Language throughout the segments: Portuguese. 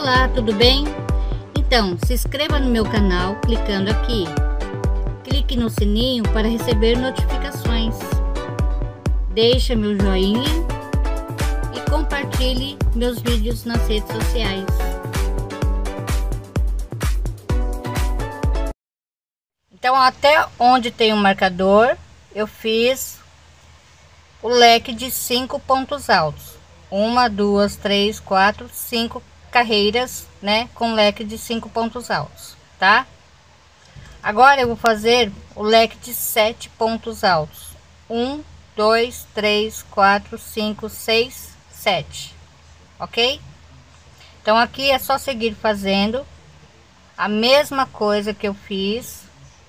Olá, tudo bem? Então, se inscreva no meu canal clicando aqui. Clique no sininho para receber notificações. Deixe meu joinha e compartilhe meus vídeos nas redes sociais. Então, até onde tem um marcador, eu fiz o leque de 5 pontos altos. 1, 2, 3, 4, 5 carreiras, né, com leque de 5 pontos altos, tá? Agora eu vou fazer o leque de 7 pontos altos. 1, 2, 3, 4, 5, 6, 7, ok? Então aqui é só seguir fazendo a mesma coisa que eu fiz,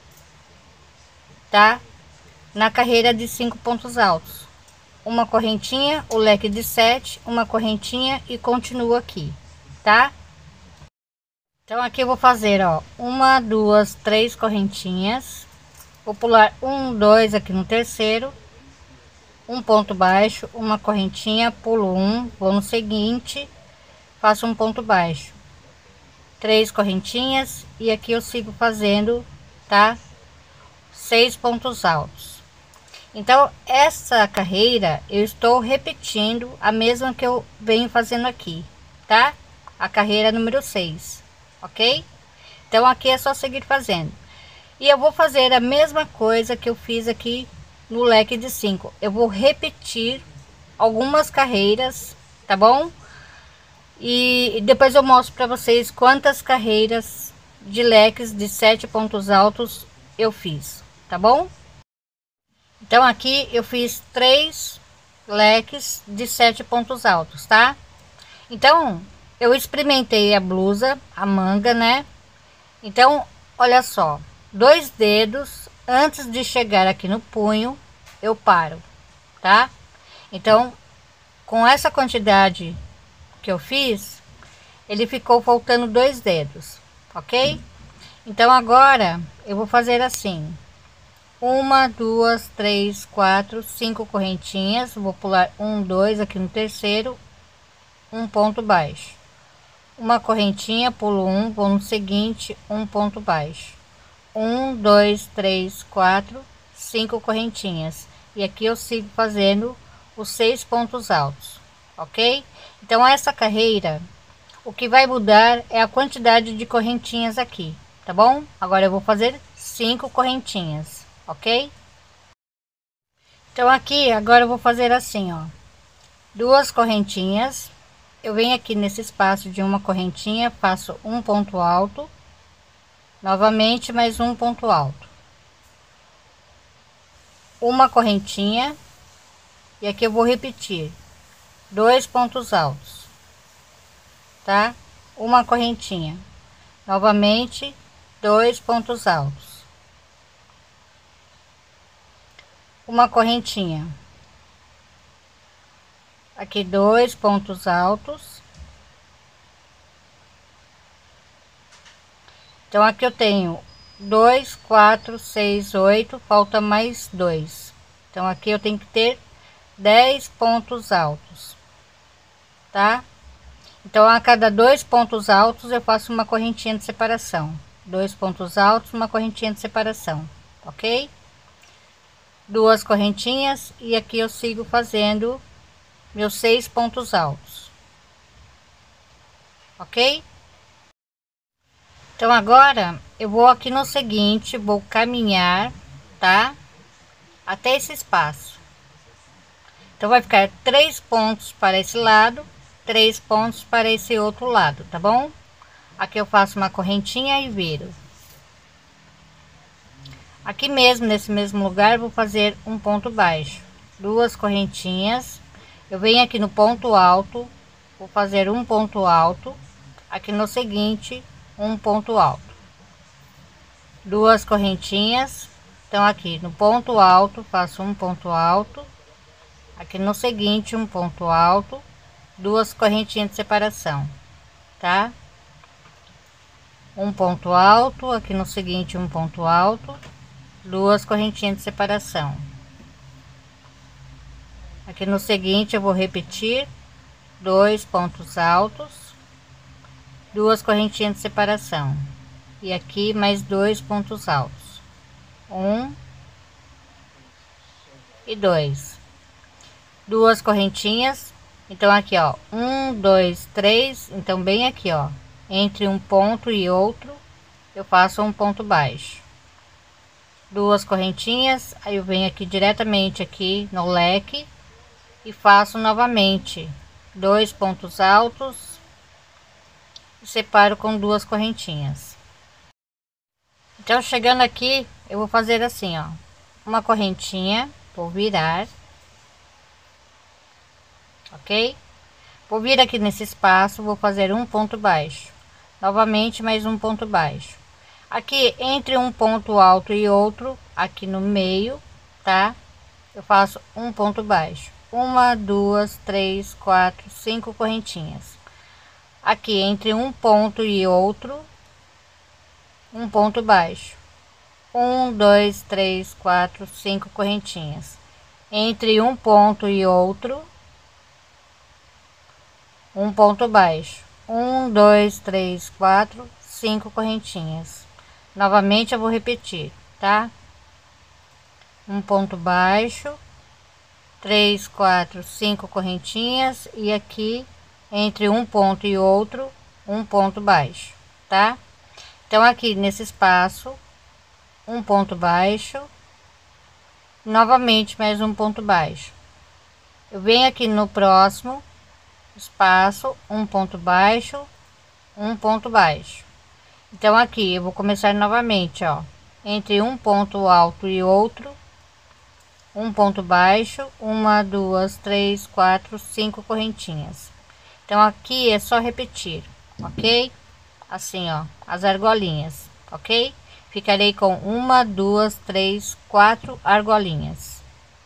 tá? Na carreira de 5 pontos altos. Uma correntinha, o leque de 7, uma correntinha e continuo aqui, tá? Então aqui eu vou fazer, ó, 1, 2, 3 correntinhas, vou pular 1, 2 aqui no terceiro, um ponto baixo, uma correntinha, pulo 1, vou no seguinte, faço um ponto baixo, 3 correntinhas e aqui eu sigo fazendo, tá? 6 pontos altos. Então essa carreira eu estou repetindo a mesma que eu venho fazendo aqui, tá? A carreira número 6, ok? Então aqui é só seguir fazendo. E eu vou fazer a mesma coisa que eu fiz aqui no leque de 5. Eu vou repetir algumas carreiras, tá bom? E depois eu mostro para vocês quantas carreiras de leques de 7 pontos altos eu fiz, tá bom? Então aqui eu fiz 3 leques de 7 pontos altos, tá? Então eu experimentei a blusa, a manga, né? Então olha só, 2 dedos antes de chegar aqui no punho eu paro, tá? Então com essa quantidade que eu fiz, ele ficou faltando 2 dedos, ok? Então agora eu vou fazer assim: 1, 2, 3, 4, 5 correntinhas, vou pular 1, 2 aqui no terceiro, um ponto baixo, uma correntinha, pulo 1, vou no seguinte, um ponto baixo, 1, 2, 3, 4, 5 correntinhas e aqui eu sigo fazendo os 6 pontos altos, ok? Então essa carreira, o que vai mudar é a quantidade de correntinhas aqui, tá bom? Agora eu vou fazer 5 correntinhas, ok? Então aqui agora eu vou fazer assim, ó, 2 correntinhas, eu venho aqui nesse espaço de uma correntinha, faço um ponto alto, novamente mais um ponto alto, uma correntinha e aqui eu vou repetir 2 pontos altos, tá? Uma correntinha, novamente 2 pontos altos, uma correntinha, aqui 2 pontos altos. Então aqui eu tenho 2, 4, 6, 8, falta mais 2. Então aqui eu tenho que ter 10 pontos altos, tá? Então a cada 2 pontos altos eu faço uma correntinha de separação, 2 pontos altos, uma correntinha de separação, ok? 2 correntinhas e aqui eu sigo fazendo meus 6 pontos altos, ok? Então agora eu vou aqui no seguinte, vou caminhar, tá? Até esse espaço. Então vai ficar 3 pontos para esse lado, 3 pontos para esse outro lado, tá bom? Aqui eu faço uma correntinha e viro. Aqui mesmo, nesse mesmo lugar, vou fazer um ponto baixo, 2 correntinhas, eu venho aqui no ponto alto, vou fazer um ponto alto, aqui no seguinte, um ponto alto, 2 correntinhas, então aqui no ponto alto, faço um ponto alto, aqui no seguinte, um ponto alto, 2 correntinhas de separação, tá? Um ponto alto, aqui no seguinte, um ponto alto, 2 correntinhas de separação. Aqui no seguinte eu vou repetir 2 pontos altos, duas correntinhas de separação e aqui mais 2 pontos altos, 1 e 2, duas correntinhas. Então aqui ó, 1 2 3, então bem aqui ó, entre um ponto e outro eu faço um ponto baixo, duas correntinhas, aí eu venho aqui diretamente aqui no leque e faço novamente 2 pontos altos e separo com duas correntinhas. Então chegando aqui eu vou fazer assim ó, uma correntinha, vou virar, ok, vou vir aqui nesse espaço, vou fazer um ponto baixo, novamente mais um ponto baixo, aqui entre um ponto alto e outro, aqui no meio, tá, eu faço um ponto baixo, uma, duas, três, quatro, 5 correntinhas, aqui entre um ponto e outro, um ponto baixo, 1 2 3 4 5 correntinhas, entre um ponto e outro, um ponto baixo, 1 2 3 4 5 correntinhas, novamente eu vou repetir, tá, um ponto baixo, 3 4 5 correntinhas e aqui entre um ponto e outro um ponto baixo, tá. Então aqui nesse espaço um ponto baixo, novamente mais um ponto baixo, eu venho aqui no próximo espaço, um ponto baixo, um ponto baixo. Então aqui eu vou começar novamente ó, entre um ponto alto e outro, um ponto baixo, uma, duas, três, quatro, 5 correntinhas. Então aqui é só repetir, ok, assim ó, as argolinhas, ok, ficarei com uma, duas, três, 4 argolinhas.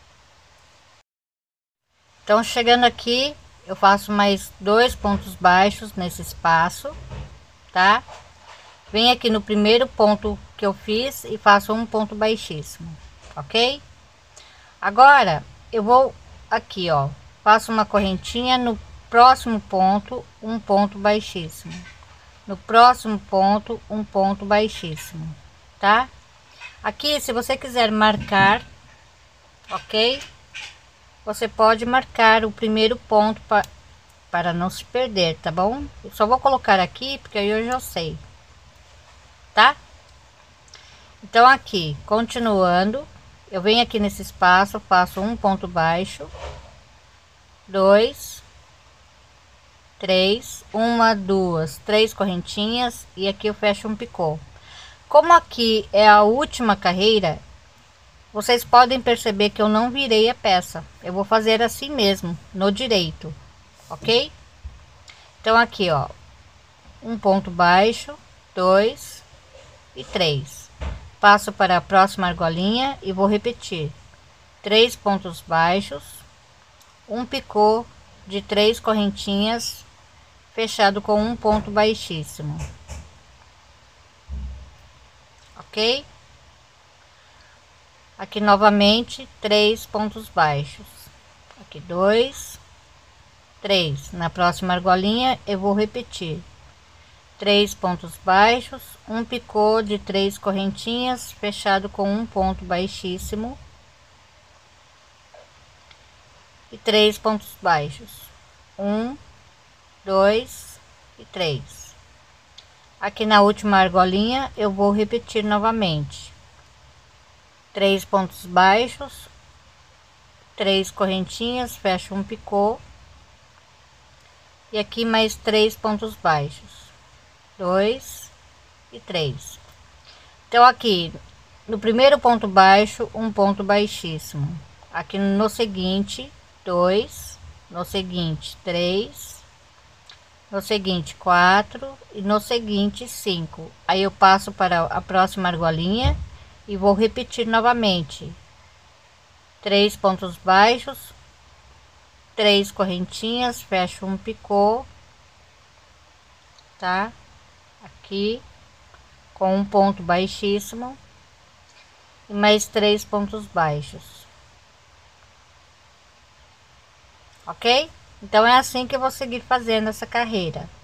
Então chegando aqui eu faço mais 2 pontos baixos nesse espaço, tá, vem aqui no primeiro ponto que eu fiz e faço um ponto baixíssimo, ok. Agora eu vou aqui ó, faço uma correntinha no próximo ponto, um ponto baixíssimo, no próximo ponto um ponto baixíssimo, tá. Aqui se você quiser marcar, ok, você pode marcar o primeiro ponto para não se perder, tá bom. Eu só vou colocar aqui porque aí eu já sei, tá. Então aqui continuando, eu venho aqui nesse espaço, faço um ponto baixo, 2 3, uma, duas, 3 correntinhas e aqui eu fecho um picô. Como aqui é a última carreira, vocês podem perceber que eu não virei a peça, eu vou fazer assim mesmo no direito, ok. Então aqui ó, um ponto baixo, 2 e 3, passo para a próxima argolinha e vou repetir 3 pontos baixos, um picô de 3 correntinhas fechado com um ponto baixíssimo, ok. Aqui novamente 3 pontos baixos, aqui 2 3, na próxima argolinha eu vou repetir 3 pontos baixos, um picô de 3 correntinhas fechado com um ponto baixíssimo e 3 pontos baixos, 1 2 e 3. Aqui na última argolinha eu vou repetir novamente 3 pontos baixos, 3 correntinhas, fecho um picô e aqui mais 3 pontos baixos, 2 e 3. Então aqui no primeiro ponto baixo um ponto baixíssimo, aqui no seguinte 2, no seguinte 3, no seguinte 4 e no seguinte 5. Aí eu passo para a próxima argolinha e vou repetir novamente 3 pontos baixos, 3 correntinhas, fecho um picô, tá, aqui com um ponto baixíssimo e mais 3 pontos baixos, ok. Então é assim que eu vou seguir fazendo essa carreira.